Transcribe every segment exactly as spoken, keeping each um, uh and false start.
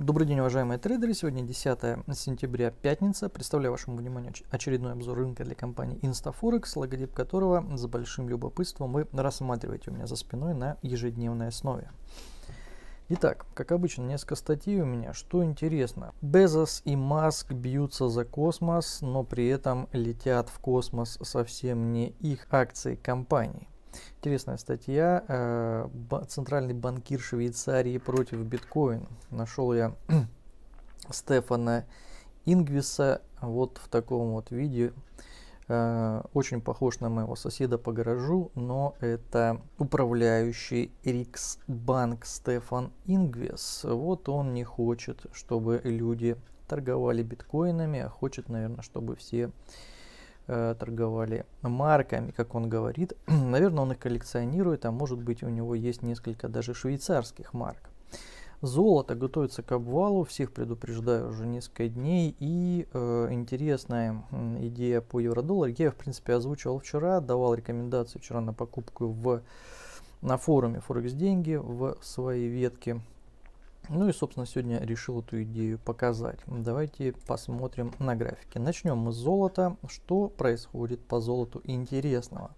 Добрый день, уважаемые трейдеры. Сегодня десятое сентября, пятница. Представляю вашему вниманию очередной обзор рынка для компании InstaForex, логотип которого с большим любопытством вы рассматриваете у меня за спиной на ежедневной основе. Итак, как обычно, несколько статей у меня. Что интересно, Безос и Маск бьются за космос, но при этом летят в космос совсем не их акции компании. Интересная статья. Э, Центральный банкир Швейцарии против биткоина. Нашел я Стефана Ингвиса вот в таком вот видео. Э, очень похож на моего соседа по гаражу, но это управляющий Риксбанк Стефан Ингвис. Вот он не хочет, чтобы люди торговали биткоинами, а хочет, наверное, чтобы все торговали марками, как он говорит. Наверное, он их коллекционирует, а может быть, у него есть несколько даже швейцарских марок. Золото готовится к обвалу, всех предупреждаю уже несколько дней. И э, интересная идея по евро-доллару. Я, в принципе, озвучивал вчера, давал рекомендации вчера на покупку в, на форуме Форекс Деньги в своей ветке. Ну и, собственно, сегодня решил эту идею показать. Давайте посмотрим на графике. Начнем мы с золота. Что происходит по золоту интересного?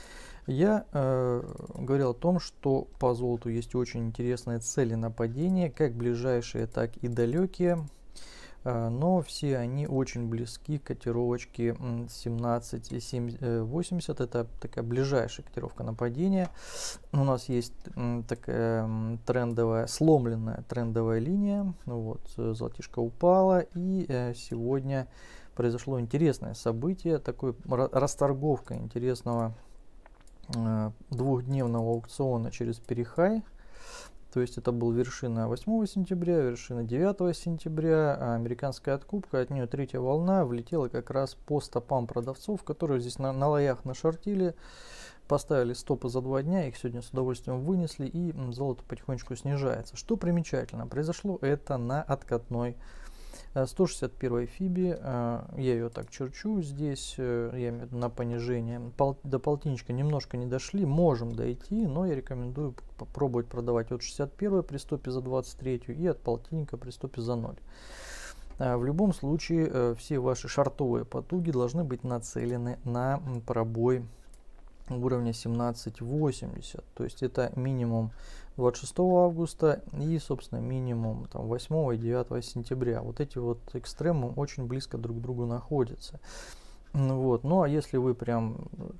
Я э, говорил о том, что по золоту есть очень интересные цели нападения, как ближайшие, так и далекие. Э, но все они очень близки к котировочке семнадцать восемьдесят. Это такая ближайшая котировка нападения. У нас есть такая трендовая, сломленная трендовая линия. Вот, золотишко упала, и э, сегодня произошло интересное событие, такой расторговка интересного э, двухдневного аукциона через перехай. То есть это был вершина восьмого сентября, вершина девятого сентября, а американская откупка, от нее третья волна влетела как раз по стопам продавцов, которые здесь на, на лоях нашортили, поставили стопы за два дня, их сегодня с удовольствием вынесли, и золото потихонечку снижается. Что примечательно, произошло это на откатной сто шестьдесят первой фиби, я ее так черчу здесь, я имею в виду на понижение. Пол, до полтинничка немножко не дошли, можем дойти, но я рекомендую попробовать продавать от шестьдесят первой при стопе за двадцать третью и от полтинника при стопе за ноль. В любом случае, все ваши шортовые потуги должны быть нацелены на пробой уровня семнадцать восемьдесят, то есть это минимум двадцать шестого августа и, собственно, минимум там, восьмого и девятого сентября. Вот эти вот экстремы очень близко друг к другу находятся. Вот. Ну а если вы прям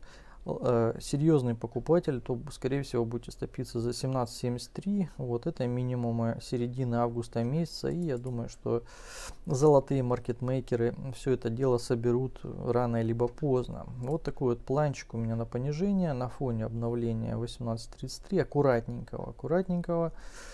э, серьезный покупатель, то, скорее всего, будете стопиться за семнадцать семьдесят три. Вот это минимум середины августа месяца. И я думаю, что золотые маркетмейкеры все это дело соберут рано либо поздно. Вот такой вот планчик у меня на понижение на фоне обновления восемнадцать тридцать три. Аккуратненького, аккуратненького.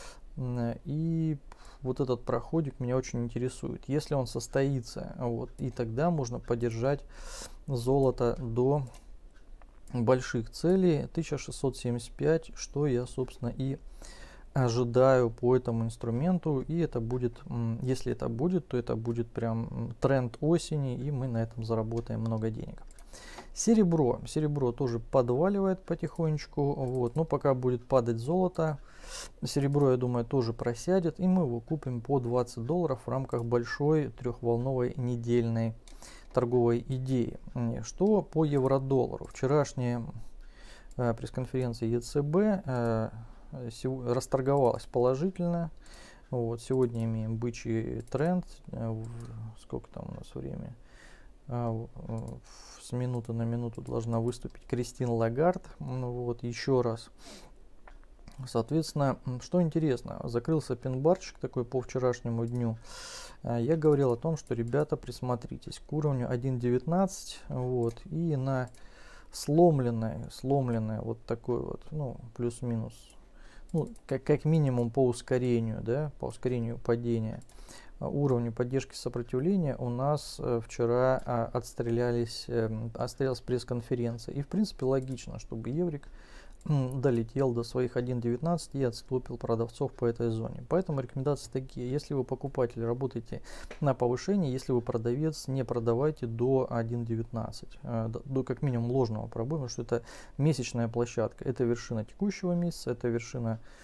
И вот этот проходик меня очень интересует. Если он состоится, вот, и тогда можно поддержать золото до больших целей тысяча шестьсот семьдесят пять, что я, собственно, и ожидаю по этому инструменту. И это будет, если это будет, то это будет прям тренд осени, и мы на этом заработаем много денег. Серебро. Серебро тоже подваливает потихонечку, вот, но пока будет падать золото, серебро, я думаю, тоже просядет, и мы его купим по двадцать долларов в рамках большой трехволновой недельной торговой идеи. Что по евро-доллару? Вчерашняя э, пресс-конференция ЕЦБ э, расторговалась положительно. Вот, сегодня имеем бычий тренд. Э, сколько там у нас времени? Э, с минуты на минуту должна выступить Кристин Лагард. Вот, еще раз. Соответственно, что интересно, закрылся пин-барчик такой по вчерашнему дню. Я говорил о том, что, ребята, присмотритесь к уровню один девятнадцать, вот, и на сломленное, сломленное вот такой вот, ну, плюс-минус, ну, как, как минимум по ускорению, да, по ускорению падения, уровню поддержки сопротивления у нас вчера а, отстрелялись, э, отстрелялась пресс-конференция. И, в принципе, логично, чтобы еврик долетел до своих один девятнадцать и отступил продавцов по этой зоне. Поэтому рекомендации такие: если вы покупатель, работаете на повышении, если вы продавец, не продавайте до один девятнадцать, до, до как минимум ложного пробоя, потому что это месячная площадка, это вершина текущего месяца, это вершина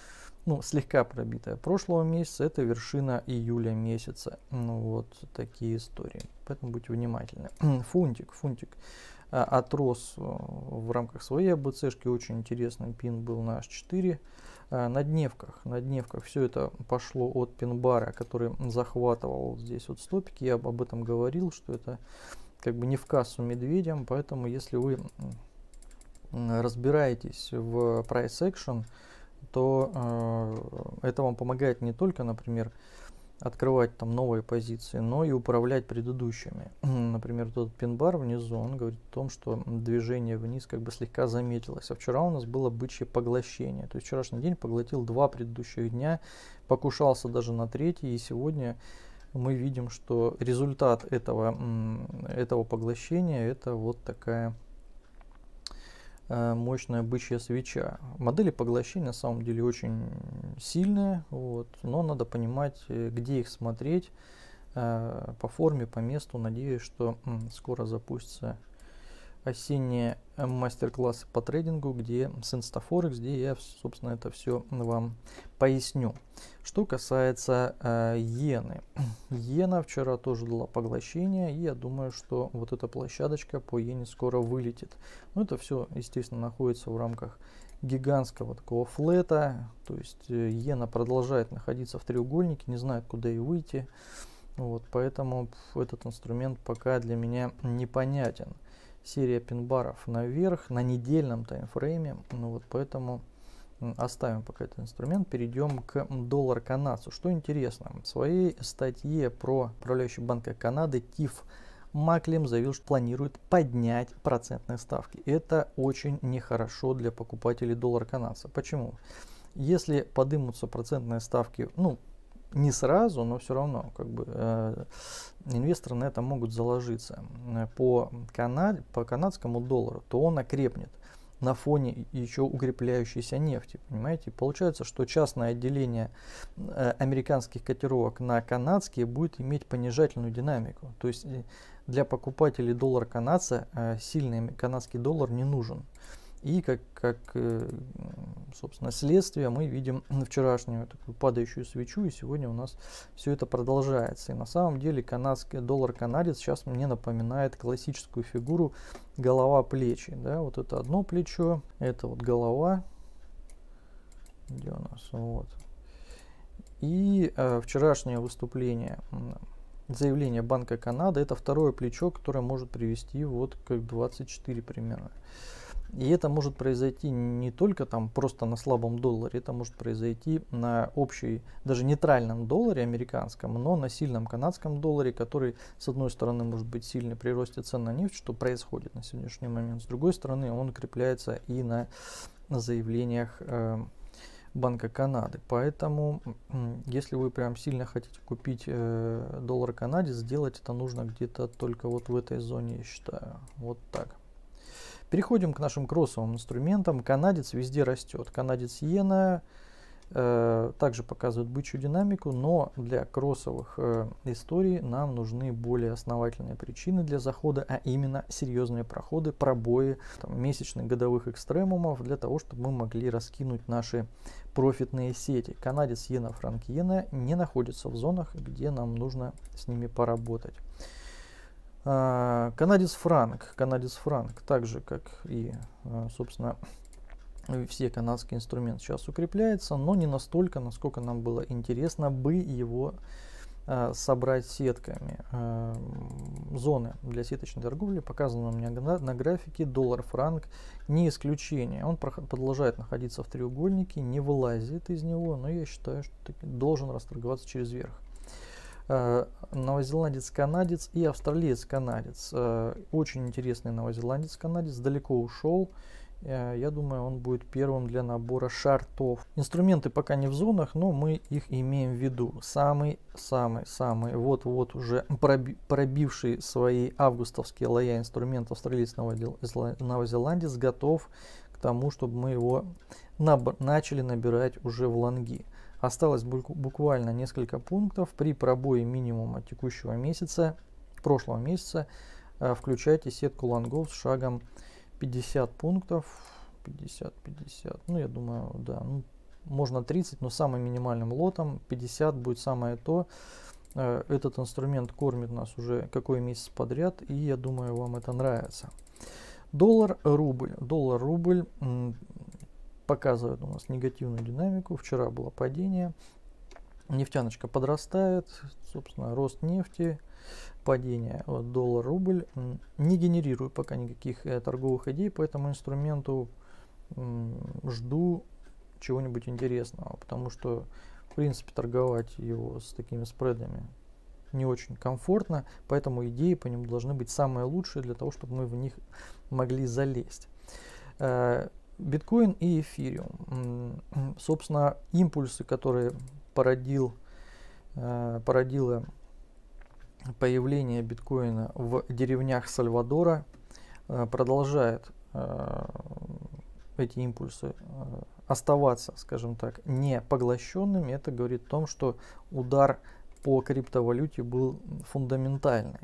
ну, слегка пробитая прошлого месяца, это вершина июля месяца. Ну, вот такие истории. Поэтому будьте внимательны. Фунтик, фунтик а, отрос в рамках своей АБЦшки. Очень интересный пин был на эйч четыре. А, на дневках, на дневках все это пошло от пин-бара, который захватывал вот здесь вот стопики. Я об этом говорил, что это как бы не в кассу медведям. Поэтому если вы разбираетесь в price action, то э, это вам помогает не только, например, открывать там новые позиции, но и управлять предыдущими. Например, тот пин-бар внизу, он говорит о том, что движение вниз как бы слегка заметилось. А вчера у нас было бычье поглощение. То есть вчерашний день поглотил два предыдущих дня, покушался даже на третий, и сегодня мы видим, что результат этого, этого поглощения это вот такая мощная бычья свеча. Модели поглощения на самом деле очень сильные, вот, но надо понимать, где их смотреть э, по форме, по месту. Надеюсь, что м, скоро запустятся осенние мастер-классы по трейдингу, где с InstaForex, где я, собственно, это все вам поясню. Что касается э, иены. Иена вчера тоже дала поглощение, и я думаю, что вот эта площадочка по иене скоро вылетит. Но это все, естественно, находится в рамках гигантского такого флета. То есть э, иена продолжает находиться в треугольнике, не знает, куда и выйти. Вот, поэтому этот инструмент пока для меня непонятен. Серия пин-баров наверх на недельном таймфрейме, ну вот поэтому оставим пока этот инструмент, перейдем к доллар канадцу. Что интересно, в своей статье про управляющий банка Канады Тиф Маклем заявил, что планирует поднять процентные ставки. Это очень нехорошо для покупателей доллар канадца. Почему? Если поднимутся процентные ставки, ну, не сразу, но все равно как бы э, инвесторы на это могут заложиться по, Канаде, по канадскому доллару, то он окрепнет на фоне еще укрепляющейся нефти, понимаете? Получается, что частное отделение э, американских котировок на канадские будет иметь понижательную динамику. То есть для покупателей доллара канадца э, сильный канадский доллар не нужен. И как, как собственно, следствие мы видим вчерашнюю такую падающую свечу, и сегодня у нас все это продолжается. И на самом деле канадский доллар-канадец сейчас мне напоминает классическую фигуру голова-плечи. Да? Вот это одно плечо, это вот голова. Где у нас? Вот. И э, вчерашнее выступление, заявление Банка Канады, это второе плечо, которое может привести вот к двадцать четыре примерно. И это может произойти не только там просто на слабом долларе, это может произойти на общей, даже нейтральном долларе американском, но на сильном канадском долларе, который с одной стороны может быть сильный при росте цен на нефть, что происходит на сегодняшний момент, с другой стороны он укрепляется и на, на заявлениях э, Банка Канады. Поэтому, если вы прям сильно хотите купить э, доллар канадец, сделать это нужно где-то только вот в этой зоне, я считаю, вот так. Переходим к нашим кроссовым инструментам. Канадец везде растет. Канадец иена э, также показывает бычью динамику, но для кроссовых э, историй нам нужны более основательные причины для захода, а именно серьезные проходы, пробои там, месячных годовых экстремумов, для того, чтобы мы могли раскинуть наши профитные сети. Канадец иена, франк иена не находятся в зонах, где нам нужно с ними поработать. Канадец франк, канадец франк, так же как и, собственно, все канадские инструменты сейчас укрепляется, но не настолько, насколько нам было интересно бы его собрать сетками. Зоны для сеточной торговли показаны у меня на графике, доллар-франк не исключение. Он продолжает находиться в треугольнике, не вылазит из него, но я считаю, что должен расторговаться через верх. Новозеландец-канадец и австралиец-канадец. Очень интересный новозеландец-канадец, далеко ушел. Я думаю, он будет первым для набора шортов. Инструменты пока не в зонах, но мы их имеем в виду. Самый-самый-самый вот-вот уже пробивший свои августовские лоя инструмент австралиец-новозеландец готов к тому, чтобы мы его наб- начали набирать уже в лонги. Осталось буквально несколько пунктов. При пробое минимума текущего месяца, прошлого месяца, включайте сетку лонгов с шагом пятьдесят пунктов. пятьдесят пятьдесят. Ну, я думаю, да. Ну, можно тридцать, но самым минимальным лотом пятьдесят будет самое то. Этот инструмент кормит нас уже какой месяц подряд, и я думаю, вам это нравится. Доллар-рубль. Доллар-рубль показывает у нас негативную динамику. Вчера было падение. Нефтяночка подрастает. Собственно, рост нефти, падение. Вот, доллар-рубль. Не генерирую пока никаких э, торговых идей по этому инструменту. Жду чего-нибудь интересного, потому что в принципе торговать его с такими спредами не очень комфортно, поэтому идеи по ним должны быть самые лучшие для того, чтобы мы в них могли залезть. Биткоин и эфириум. Собственно, импульсы, которые породил, породило появление биткоина в деревнях Сальвадора, продолжает эти импульсы оставаться, скажем так, не поглощенными. Это говорит о том, что удар по криптовалюте был фундаментальный.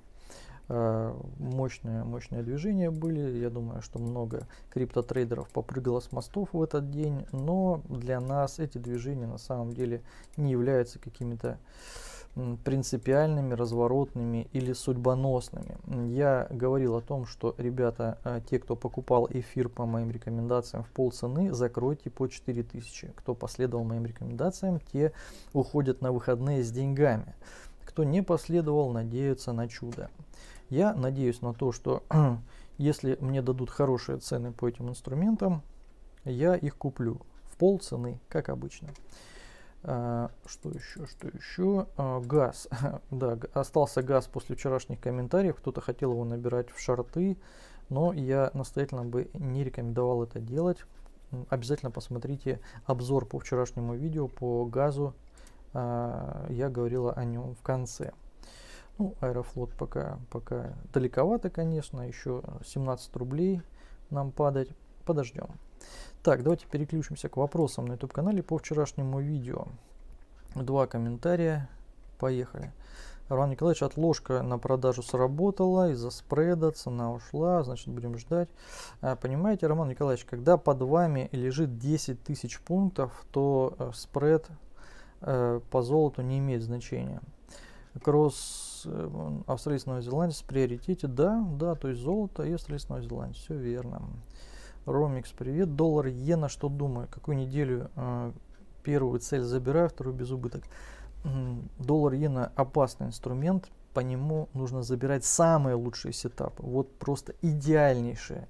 Мощные, мощные движения были. Я думаю, что много криптотрейдеров попрыгало с мостов в этот день. Но для нас эти движения на самом деле не являются какими-то принципиальными, разворотными или судьбоносными. Я говорил о том, что, ребята, те, кто покупал эфир по моим рекомендациям в полцены, закройте по четыре тысячи. Кто последовал моим рекомендациям, те уходят на выходные с деньгами. Кто не последовал, надеются на чудо. Я надеюсь на то, что если мне дадут хорошие цены по этим инструментам, я их куплю в полцены, как обычно. Uh, что еще, что еще? Uh, газ. Да, остался газ после вчерашних комментариев. Кто-то хотел его набирать в шорты, но я настоятельно бы не рекомендовал это делать. Обязательно посмотрите обзор по вчерашнему видео по газу. Uh, я говорила о нем в конце. Ну, Аэрофлот пока, пока далековато, конечно. Еще семнадцать рублей нам падать. Подождем. Так, давайте переключимся к вопросам на YouTube-канале по вчерашнему видео. Два комментария. Поехали. Роман Николаевич, отложка на продажу сработала из-за спреда, цена ушла, значит будем ждать. А, понимаете, Роман Николаевич, когда под вами лежит десять тысяч пунктов, то э, спред э, по золоту не имеет значения. Кросс э, Австралийской Новой Зеландии в приоритете, да, да, то есть золото и Австралийская Новая Зеландия, все верно. Ромикс, привет. Доллар, иена, что думаю? Какую неделю э, первую цель забираю, вторую без убыток. Доллар, иена опасный инструмент. По нему нужно забирать самые лучшие сетапы. Вот просто идеальнейшие.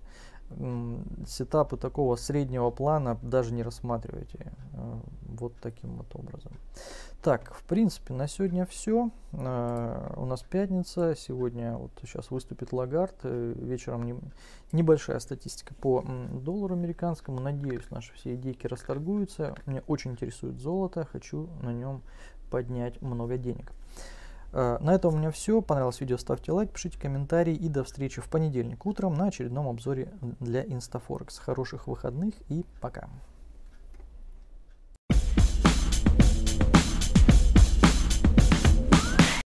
Сетапы такого среднего плана даже не рассматривайте. Э, вот таким вот образом. Так, в принципе, на сегодня все. Э, у нас пятница. Сегодня вот сейчас выступит Лагард. Э, вечером не, небольшая статистика по м, доллару американскому. Надеюсь, наши все идейки расторгуются. Меня очень интересует золото. Хочу на нем поднять много денег. Э, на этом у меня все. Понравилось видео, ставьте лайк, пишите комментарии. И до встречи в понедельник утром на очередном обзоре для InstaForex. Хороших выходных и пока.